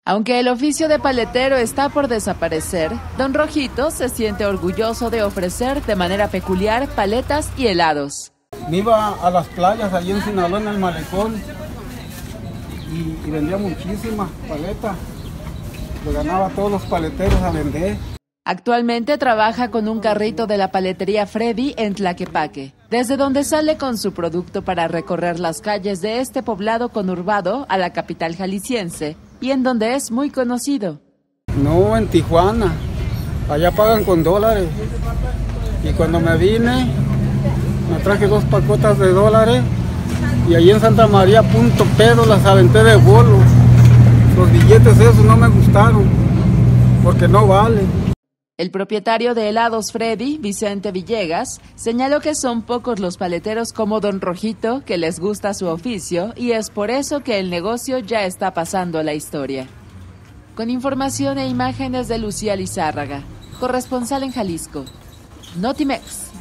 Aunque el oficio de paletero está por desaparecer, Don Rojito se siente orgulloso de ofrecer de manera peculiar paletas y helados. Me iba a las playas allí en Sinaloa, en el malecón, y vendía muchísimas paletas. Le ganaba a todos los paleteros a vender. Actualmente trabaja con un carrito de la paletería Freddy en Tlaquepaque, desde donde sale con su producto para recorrer las calles de este poblado conurbado a la capital jalisciense y en donde es muy conocido. No, en Tijuana, allá pagan con dólares. Y cuando me vine, me traje 2 pacotas de dólares y allí en Santa María, Punto Pedo, las aventé de bolo. Los billetes esos no me gustaron, porque no valen. El propietario de helados Freddy, Vicente Villegas, señaló que son pocos los paleteros como Don Rojito que les gusta su oficio y es por eso que el negocio ya está pasando a la historia. Con información e imágenes de Lucía Lizárraga, corresponsal en Jalisco, Notimex.